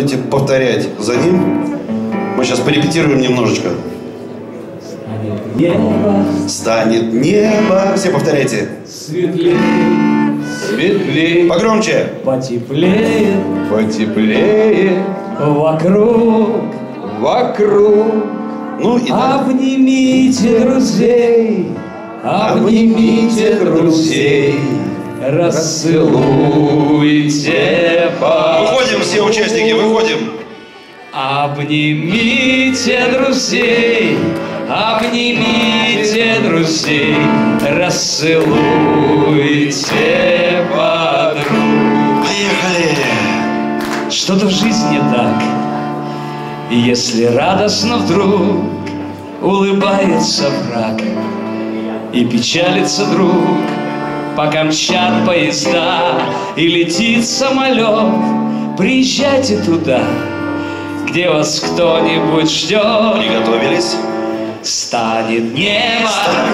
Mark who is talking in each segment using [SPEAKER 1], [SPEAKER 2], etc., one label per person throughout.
[SPEAKER 1] Повторять за ним. Мы сейчас порепетируем немножечко. Станет небо. Все повторяйте.
[SPEAKER 2] Светлее,
[SPEAKER 1] светлее. Погромче.
[SPEAKER 2] Потеплее,
[SPEAKER 1] потеплее.
[SPEAKER 2] Вокруг,
[SPEAKER 1] вокруг. Ну и
[SPEAKER 2] обнимите друзей, обнимите друзей, расцелуйте.
[SPEAKER 1] Выходим, все участники, выходим.
[SPEAKER 2] Обнимите друзей, обнимите друзей, расцелуйте подруг.
[SPEAKER 1] Поехали!
[SPEAKER 2] Что-то в жизни так, если радостно вдруг улыбается враг и печалится друг, пока мчат поезда и летит самолет, приезжайте туда, где вас кто-нибудь ждет.
[SPEAKER 1] Приготовились.
[SPEAKER 2] Станет небо,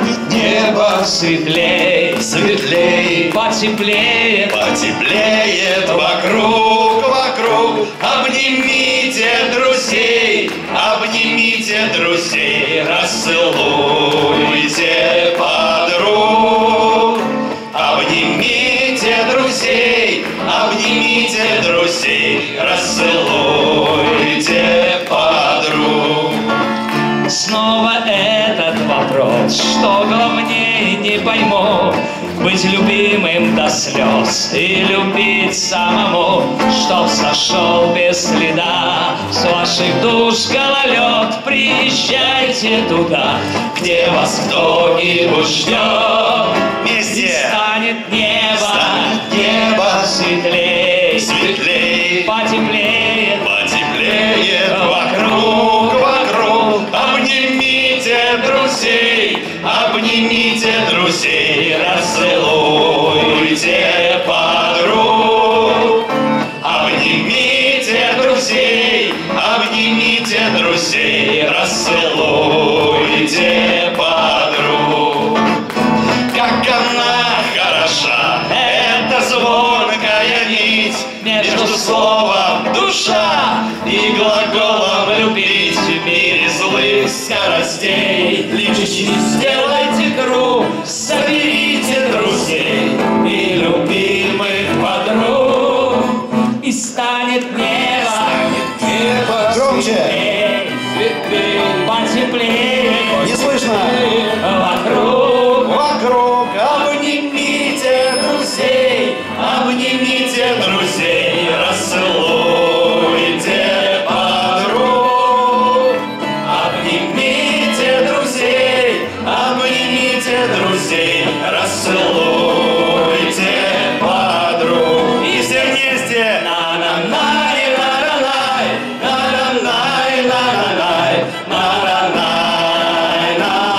[SPEAKER 2] светлей,
[SPEAKER 1] светлей,
[SPEAKER 2] потеплее,
[SPEAKER 1] потеплеет вокруг, вокруг. Обнимите друзей, расцелуйте подруг. Обнимите друзей, расцелуйте подруг.
[SPEAKER 2] Снова этот вопрос, что главнее не пойму, быть любимым до слез и любить самому, чтоб сошел без следа с ваших душ гололед. Приезжайте туда, где вас кто-нибудь ждет.
[SPEAKER 1] Вместе.
[SPEAKER 2] И станет небо, светлей,
[SPEAKER 1] светлей,
[SPEAKER 2] потеплее,
[SPEAKER 1] вокруг, вокруг. Обнимите друзей, расцелуйте подруг. Обнимите друзей, расцелуйте подруг. Как она хороша, эта звонкая нить между словом душа и глаголом любить в мире злых скоростей. Лечите, сделайте круг, соберите друзей и любимых подруг,
[SPEAKER 2] и станет небо,
[SPEAKER 1] громче,
[SPEAKER 2] светлее, потеплее,
[SPEAKER 1] не слышно,
[SPEAKER 2] вокруг,
[SPEAKER 1] вокруг. Обнимите друзей, расцелуйте подруг. Обнимите друзей, расцелуйте подруг. И все вместе. На-на-най, на-на-най, на-на-най, на-на-най, на-на-най,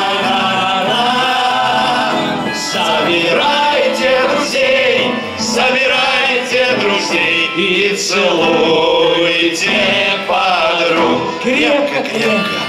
[SPEAKER 1] на-на-най. Собирайте друзей и целуйте подруг. Крепко, крепко.